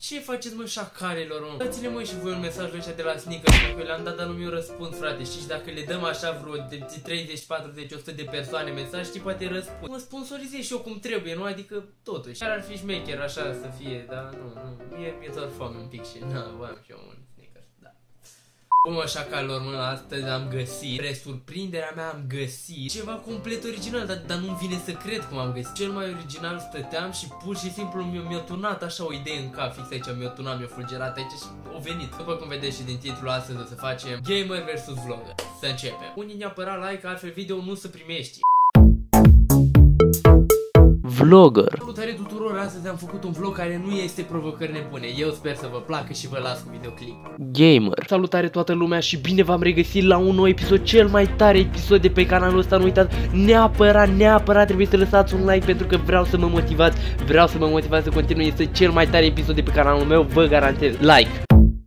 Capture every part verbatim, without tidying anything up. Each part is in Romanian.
Ce faceți, mă, șacalelor, mă? Dați-le, mă, și voi un mesaj ăștia de la Sneakers, că le-am dat, dar nu mi-o răspuns, frate. Știi, dacă le dăm așa vreo de treizeci, patruzeci, o sută de persoane mesaj, știi, poate răspund. Mă sponsorizez și eu cum trebuie, nu? Adică, totuși. Chiar ar fi șmecher așa să fie, dar nu, nu. Mie mi-e doar foame un pic și, na, voiam și eu un Sneakers, da. Bun, mă, șacalelor, mă, astăzi am găsit, spre surprinderea mea am găsit ceva complet original, dar, dar nu-mi vine să cred cum am găsit. Cel mai original, stăteam și pur și simplu mi-a turnat așa o idee în cap, fix aici, mi-a turnat, mi-a fulgerat aici și a venit. După cum vedeți și din titlu, astăzi o să facem Gamer versus Vlogger. Să începem. Unii ne apăra like, altfel video nu se primești. Vlogger. Salutare tuturor, astăzi am făcut un vlog care nu este provocări nebune. Eu sper să vă placă și vă las cu videoclip. Gamer. Salutare toată lumea și bine v-am regăsit la un nou episod, cel mai tare episod de pe canalul ăsta. Nu uitați, neapărat, neapărat trebuie să lăsați un like pentru că vreau să mă motivați. Vreau să mă motivați să continui, este cel mai tare episod de pe canalul meu, vă garantez. Like.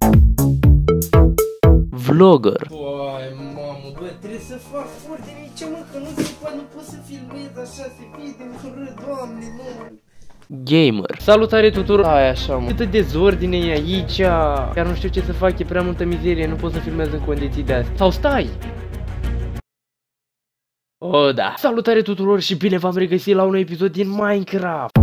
Vlogger. Băi, mamă, bă, trebuie să fac foarte mici, mă, că nu se poate, nu pot să filmez așa, se fie de urât, doamne, nu. Gamer. Salutare tuturor. Hai așa, mă. Câtă dezordine e aici. Chiar nu știu ce să fac, e prea multă mizerie, nu pot să filmez în condiții de astea. Sau stai! O, da. Salutare tuturor și bine v-am regăsit la un episod din Minecraft.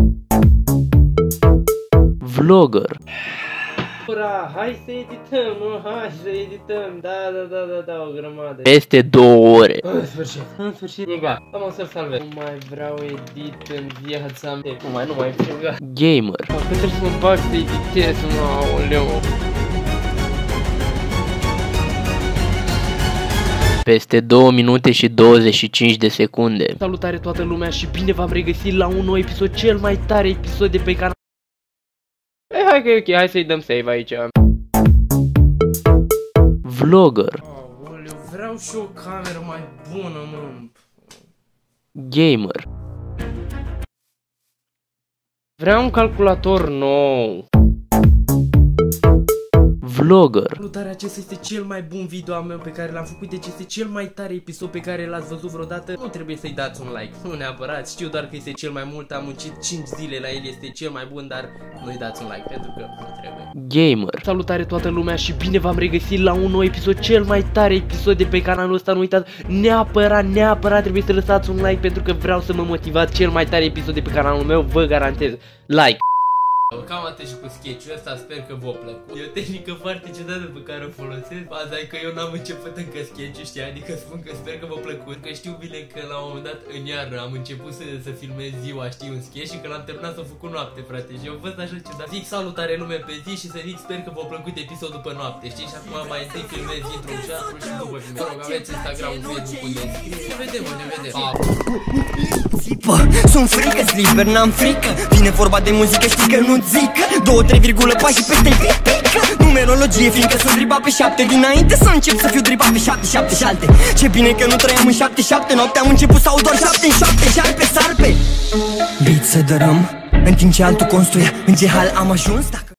Vlogger. Ura, hai să edităm, mă, hai să edităm, da, da, da, da, da, o grămadă. Peste două ore. În sfârșit, în sfârșit, e gata, am să-l salvez. Nu mai vreau edit în viața mea. Nu mai, nu mai vreau, gata. Gamer. Că trebuie să mă bag să editez, mă, aoleu. Peste două minute și douăzeci și cinci de secunde. Salutare toată lumea și bine v-am regăsit la un nou episod, cel mai tare episod de pe canal. Hai, hai că e ok, hai să-i dăm save aici. Vlogger. Aoleu, vreau și o cameră mai bună, mă. Gamer. Vreau un calculator nou. Vlogger. Salutare, acesta este cel mai bun video al meu pe care l-am făcut, deci este cel mai tare episod pe care l-ați văzut vreodată. Nu trebuie să-i dați un like, nu neapărat, știu doar că este cel mai mult, am muncit cinci zile la el, este cel mai bun, dar nu-i dați un like pentru că nu trebuie. Gamer. Salutare toată lumea și bine v-am regăsit la un nou episod, cel mai tare episod de pe canalul ăsta. Nu uitați, neapărat, neapărat trebuie să lăsați un like pentru că vreau să mă motivați, cel mai tare episod de pe canalul meu, vă garantez. Like. Cam atât și cu sketch-ul ăsta, sper că v-a plăcut. E o tehnică foarte ciudată pe care o folosesc. Baza e că eu n-am început încă sketch-ul, știi? Adică spun că sper că v-a plăcut. Că știu bine că la un moment dat în iarnă am început să, să filmez ziua, știi, un sketch și că l-am terminat să-l făcut noapte, frate. Și eu văd așa ciudat. Zic salutare lume pe zi și să zic sper că v-a plăcut episodul pe noapte, știi? Și acum mai întâi filmez intro-ul și outro și după filmez. Mă rog, aveți Instagram, Facebook unde ne vedem, ne vedem. Bă, sunt frică, sliber, n-am frică. Vine vorba de muzică, știi că nu zică. Două, trei virgulă pași și peste pică. Numerologie, fiindcă sunt driba pe șapte. Dinainte să încep să fiu driba pe șapte, șapte și alte. Ce bine că nu trăiam în șapte, șapte. Noaptea am început să aud doar șapte în șapte. Șarpe, sarpe. Beat să dărâm, în timp ce altul construia. În ce hal am ajuns, dacă